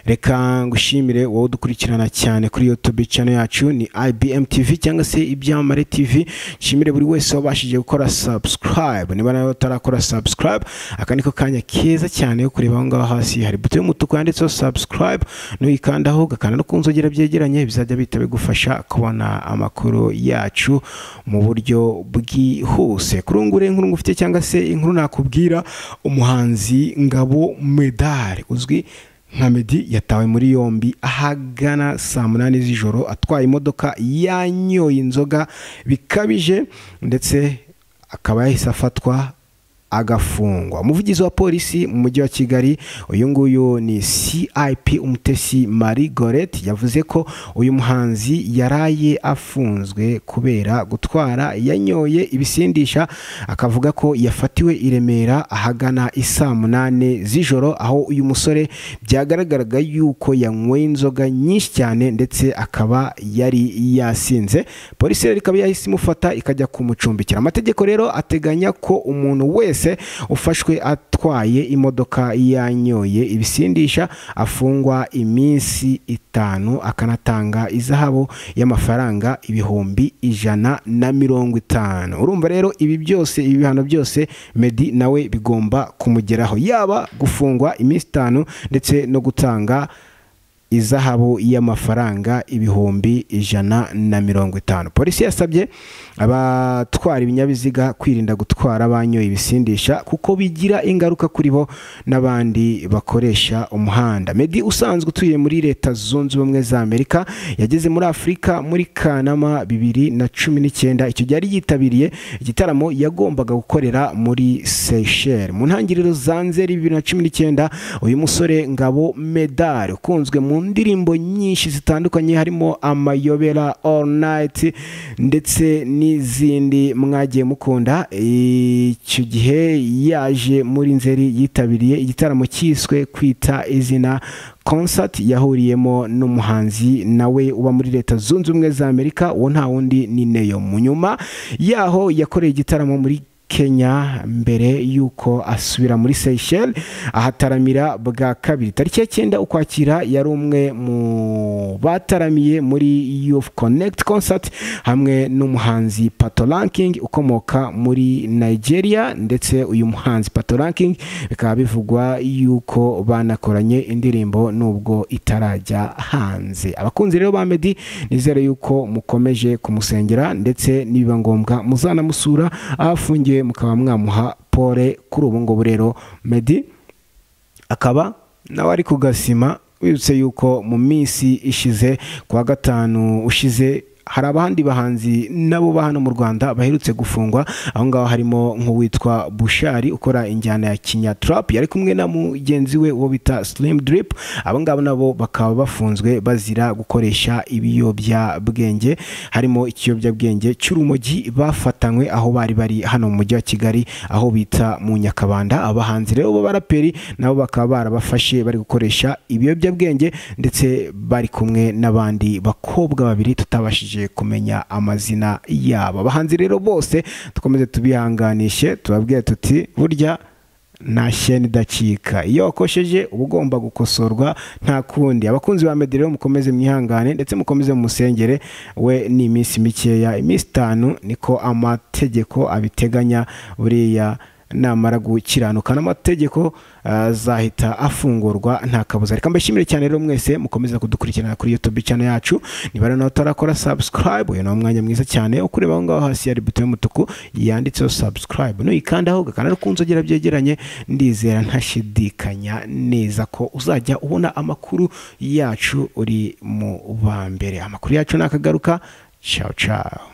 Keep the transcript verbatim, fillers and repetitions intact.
reka ngushimire wowe dukurikirana cyane kuri YouTube channel yacu ni I B M T V cyangwa se Ibyamamare T V. Nshimire buri wese wabashije gukora subscribe, niba nawe utarakora subscribe aka niko kanya keza cyane yo kureba aho ngaho hasi hari buto y'umutuku yanditseho subscribe, nuyikandaho gakanda no kunzogera byegeranye bizajya bita bigufasha kubona amakuru yacu mu buryo bwihuse. Kurungure inkuru ngufite cyangwa se inkuru nakubwira, umuhanzi Ngabo Medard uzwi nka Meddy yatawe muri yombi ahagana saa munani z'ijoro atwaye imodoka yanyoye inzoga bikabije ndetse akaba yahise afatwa agafungwa. Umuvugizi wa polisi mu mujyi wa Kigali uyu nguyu ni C I P Umutesi Marie Gorette yavuze ko uyu muhanzi yaraye afunzwe kubera gutwara yanyoye ibisindisha, akavuga ko yafatiwe i Remera ahagana isaa munani z'ijoro aho uyu musore byagaragaraga yuko yanyweye inzoga nyinshi cyane ndetse akaba yari yasinze. Polisi rero ikaba yahise imufata ikajya kumucumbikira. Amategeko rero ateganya ko umuntu wese ufashwe atwaye imodoka yanyoye ibisindisha afungwa iminsi itanu akanatanga izahabu y'amafaranga ibihumbi ijana na mirongo itanu. Urumva rero ibi byose ibi bihano byose Meddy nawe bigomba kumugeraho, yaba gufungwa iminsi itanu ndetse no gutanga izahabu y'amafaranga ibihumbi ijana na mirongo itanu. Polisi yasabye abatwara ibinyabiziga kwirinda gutwara banyoye ibisindisha kuko bigira ingaruka kuri bo n'abandi bakoresha umuhanda. Meddy usanzwe utuye muri Leta Zunze Ubumwe za Amerika yageze muri Afurika muri Kanama bibiri na cumi n'icyenda. Icyo gihe yari yitabiriye igitaramo yagombaga gukorera muri Seychelles. Mu ntangiriro za Nzeri bibiri na cumi n'icyenda uyu musore Ngabo Medard ukunzwe mu ndirimbo nyinshi zitandukanye harimo Amayobera, All Night ndetse n'izindi mwagiye mukunda. Icyo gihe yaje muri Nzeri yitabiriye igitaramo cyiswe Kwita Izina concert yahuriyemo n'umuhanzi nawe uba muri Leta Zunze Ubumwe za Amerika, uwo nta wundi ni Neyo. Mu nyuma yaho yakoreye igitaramo muri Kenya mbere yuko asubira muri Seychelles ahataramira bwa kabiri. Tariki ya cyenda ukwakira yari umwe mu bataramiye muri Youth Connect concert hamwe n'umuhanzi Patoranking ukomoka muri Nigeria, ndetse uyu muhanzi Patoranking bikaba bivugwa yuko banakoranye indirimbo nubwo itarajya hanze. Abakunzi rero ba Meddy nizere yuko mukomeje kumusengera ndetse nibiba ngombwa muzanamusura afungiye mukaba mwamuha pole. Kuri ubu ngubu rero Meddy akaba nawe ari kugasima, wibutse yuko mu minsi ishize kwa gatanu ushize hari abandi bahanzi nabo ba hano mu Rwanda baherutse gufungwa. Aho ngaho harimo nk'uwitwa Bushari ukora injyana ya Kinya Trap, yari kumwe na mugenzi we wo bita Slim Drip. Abo ngabo nabo bakaba bafunzwe bazira gukoresha ibiyobya bwenge, harimo ikiyobya bwenge cy'urumogi bafatanywe aho bari bari hano mu mujyi wa Kigali aho bita mu Nyakabanda. Abahanzi rero b'abaraperi nabo bakaba barabafashe bari gukoresha ibiyobya bwenge ndetse bari kumwe n'abandi bakobwa babiri tutabashije kumenya amazina yabo. Abahanzi rero bose tukomeze tubihanganishe, tubabwire tuti burya nta sheni idacika, iyo wakosheje uba ugomba gukosorwa nta kundi. Abakunzi ba Meddy rero mukomeze mwihangane ndetse mukomeze musengere, we ni iminsi mikeya, iminsi itanu niko amategeko abiteganya. Buriya namara gukiranuka n'amategeko azahita afungurwa nta kabuza. Reka mbashimire cyane rero mwese mukomeza kudukurikirana kuri YouTube channel yacu. Niba rero utarakora subscribe, uyu ni umwanya mwiza cyane ukureba aho ngaho hasi hari buto y'umutuku yanditseho subscribe, nuyikandaho gakanda no kunzogera byegeranye. Ndizera ntashidikanya neza ko uzajya ubona amakuru yacu uri mu ba mbere. Amakuru yacu nakagaruka. Ciao ciao.